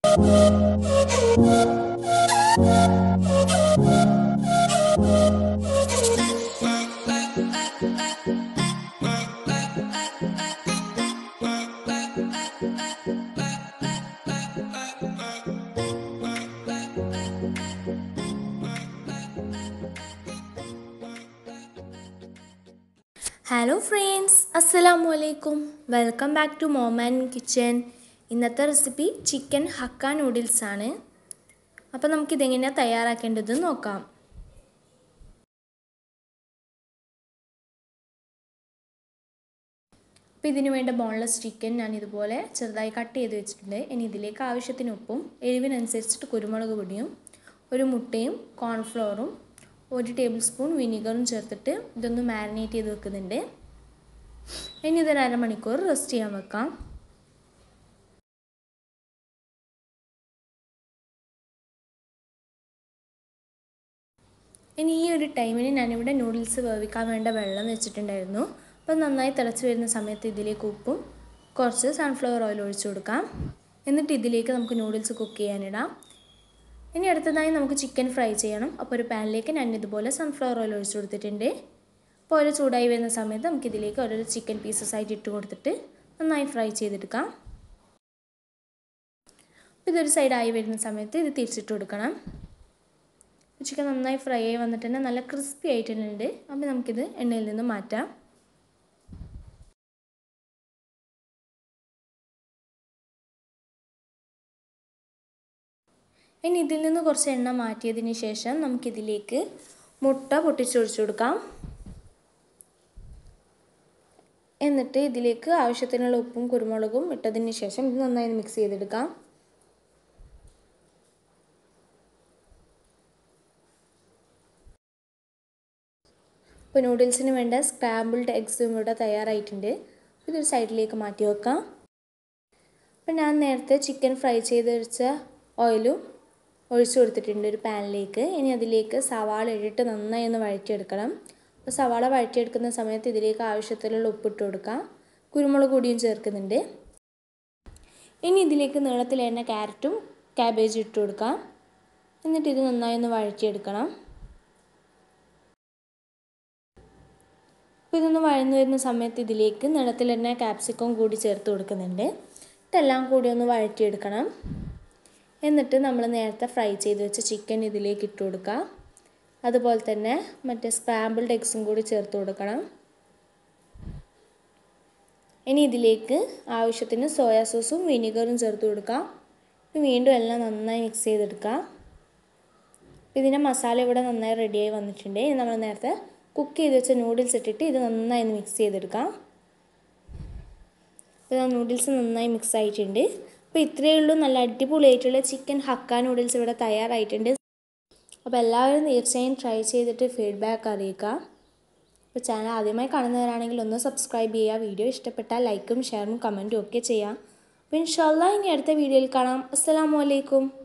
Hello friends, Assalamu alaikum. Welcome back to Mom&me kitchen. ഇന്നത്തെ recipe chicken hakka noodles ആണ്. അപ്പോൾ നമുക്ക് ഇതെങ്ങനെയാണ് തയ്യാറാക്കേണ്ടത് നോക്കാം. അപ്പോൾ ഇതിനു വേണ്ട ബോൺലെസ് ചിക്കൻ ഞാൻ ഇതുപോലെ ചെറുതായി കട്ട് ചെയ്ത് വെച്ചിട്ടുണ്ട്. ഇനി ഇതിലേക്ക് ആവശ്യത്തിന് ഉപ്പും എരിവിനനുസരിച്ചിട്ട് കുരുമുളക് പൊടിയും ഒരു മുട്ടയും കോൺഫ്ലോറും 1 ടേബിൾ സ്പൂൺ വിനീഗറും ചേർത്തിട്ട് ഇതൊന്ന് മാരിനേറ്റ് ചെയ്ത് വെക്കുന്നുണ്ട്. ഇനി ഇതൊരു അരമണിക്കൂർ റെസ്റ്റ് ചെയ്യാൻ വെക്കാം. ഇനി ഈ ഒരു ടൈമിന് ഞാനിവിടെ നൂഡിൽസ് വേവിക്കാൻ വേണ്ട വെള്ളം വെച്ചിട്ടുണ്ടായിരുന്നു. അപ്പോൾ നന്നായി തിളച്ച് വരുന്ന സമയത്ത് ഇതിലേക്ക് ഉപ്പും കുറച്ച് സൺഫ്ലവർ ഓയിൽ ഒഴിച്ചു കൊടുക്കാം. എന്നിട്ട് ഇതിലേക്ക് നമുക്ക് നൂഡിൽസ് കുക്ക് ചെയ്യാനിടാം. ഇനി അടുത്തതായി നമുക്ക് ചിക്കൻ ഫ്രൈ ചെയ്യണം. അപ്പോൾ ഒരു പാനിലേക്ക് ഞാൻ ഇതുപോലെ സൺഫ്ലവർ ഓയിൽ ഒഴിച്ചു കൊടുത്തിട്ടുണ്ട്. അപ്പോൾ ഓയിൽ ചൂടായി വരുന്ന സമയത്ത് നമുക്കിതിലേക്ക് ഓരോ ചിക്കൻ പീസസ് ആയിട്ട് ഇട്ട് കൊടുത്തിട്ട് നന്നായി ഫ്രൈ ചെയ്തെടുക്കാം. അപ്പോൾ ഇതൊരു സൈഡായി വരുന്ന സമയത്ത് ഇത് തിരിച്ചിട്ട് കൊടുക്കണം. ചിക്കൻ നന്നായി ഫ്രൈ ആയി വന്നിട്ട് തന്നെ നല്ല ക്രിസ്പി ആയിട്ടുണ്ട്. അപ്പോൾ നമുക്കിത് എണ്ണയിൽ നിന്ന് മാറ്റാം. ഇനി ഇതിൽ നിന്ന് കുറച്ച് എണ്ണ മാറ്റിയതിന് ശേഷം നമുക്കിതിലേക്ക് മുട്ട പൊട്ടിച്ചൊഴിച്ചു കൊടുക്കാം. എന്നിട്ട് ഇതിലേക്ക് ആവശ്യത്തിനുള്ള ഉപ്പും കുരുമുളകും ഇട്ടതിന് ശേഷം ഇത് നന്നായി മിക്സ് ചെയ്തെടുക്കാം. ഇപ്പോൾ നൂഡിൽസിന് വേണ്ട സ്ക്രാമ്പിൾഡ് എഗ്സും ഇവിടെ തയ്യാറായിട്ടുണ്ട്. ഇതൊരു സൈഡിലേക്ക് മാറ്റി വെക്കാം. അപ്പോൾ ഞാൻ നേരത്തെ ചിക്കൻ ഫ്രൈ ചെയ്ത് വെച്ച ഓയിലും ഒഴിച്ചു കൊടുത്തിട്ടുണ്ട് ഒരു പാനിലേക്ക്. ഇനി അതിലേക്ക് സവാള ഇട്ടിട്ട് നന്നായി ഒന്ന് വഴറ്റിയെടുക്കണം. അപ്പോൾ സവാള വഴറ്റിയെടുക്കുന്ന സമയത്ത് ഇതിലേക്ക് ആവശ്യത്തിലുള്ള ഉപ്പിട്ട് കൊടുക്കാം. കുരുമുളക് പൊടിയും ചേർക്കുന്നുണ്ട്. ഇനി ഇതിലേക്ക് നീളത്തിൽ തന്നെ ക്യാരറ്റും ക്യാബേജും ഇട്ട് കൊടുക്കാം. എന്നിട്ട് ഇത് നന്നായി ഒന്ന് വഴറ്റിയെടുക്കണം. അപ്പോൾ ഇതൊന്ന് വഴന്നു വരുന്ന സമയത്ത് ഇതിലേക്ക് നീളത്തിൽ തന്നെ ക്യാപ്സിക്കം കൂടി ചേർത്ത് കൊടുക്കുന്നുണ്ട്. ഇതെല്ലാം കൂടി ഒന്ന് വഴറ്റിയെടുക്കണം. എന്നിട്ട് നമ്മൾ നേരത്തെ ഫ്രൈ ചെയ്ത് വെച്ച ചിക്കൻ ഇതിലേക്ക് ഇട്ട് കൊടുക്കുക. അതുപോലെ തന്നെ മറ്റേ സ്ക്രാമ്പിൾഡ് എഗ്സും കൂടി ചേർത്ത് കൊടുക്കണം. ഇനി ഇതിലേക്ക് ആവശ്യത്തിന് സോയാ സോസും വിനീഗറും ചേർത്ത് കൊടുക്കാം. വീണ്ടും എല്ലാം നന്നായി മിക്സ് ചെയ്തെടുക്കാം. ഇതിൻ്റെ മസാല ഇവിടെ നന്നായി റെഡിയായി വന്നിട്ടുണ്ട്. ഇനി നമ്മൾ നേരത്തെ കുക്ക് ചെയ്ത് വെച്ച നൂഡിൽസ് ഇട്ടിട്ട് ഇത് നന്നായി മിക്സ് ചെയ്തെടുക്കാം. ഇപ്പോൾ നൂഡിൽസ് നന്നായി മിക്സ് ആയിട്ടുണ്ട്. അപ്പോൾ ഇത്രയേ ഉള്ളൂ, നല്ല അടിപൊളിയായിട്ടുള്ള ചിക്കൻ ഹക്ക നൂഡിൽസ് ഇവിടെ തയ്യാറായിട്ടുണ്ട്. അപ്പോൾ എല്ലാവരും തീർച്ചയായും ട്രൈ ചെയ്തിട്ട് ഫീഡ്ബാക്ക് അറിയിക്കുക. അപ്പോൾ ചാനൽ ആദ്യമായി കാണുന്നവരാണെങ്കിൽ ഒന്ന് സബ്സ്ക്രൈബ് ചെയ്യുക. വീഡിയോ ഇഷ്ടപ്പെട്ടാൽ ലൈക്കും ഷെയറും കമൻറ്റും ഒക്കെ ചെയ്യാം. അപ്പോൾ ഇൻഷാ അല്ലാഹ് ഇനി അടുത്ത വീഡിയോയിൽ കാണാം. അസ്സലാമു അലൈക്കും.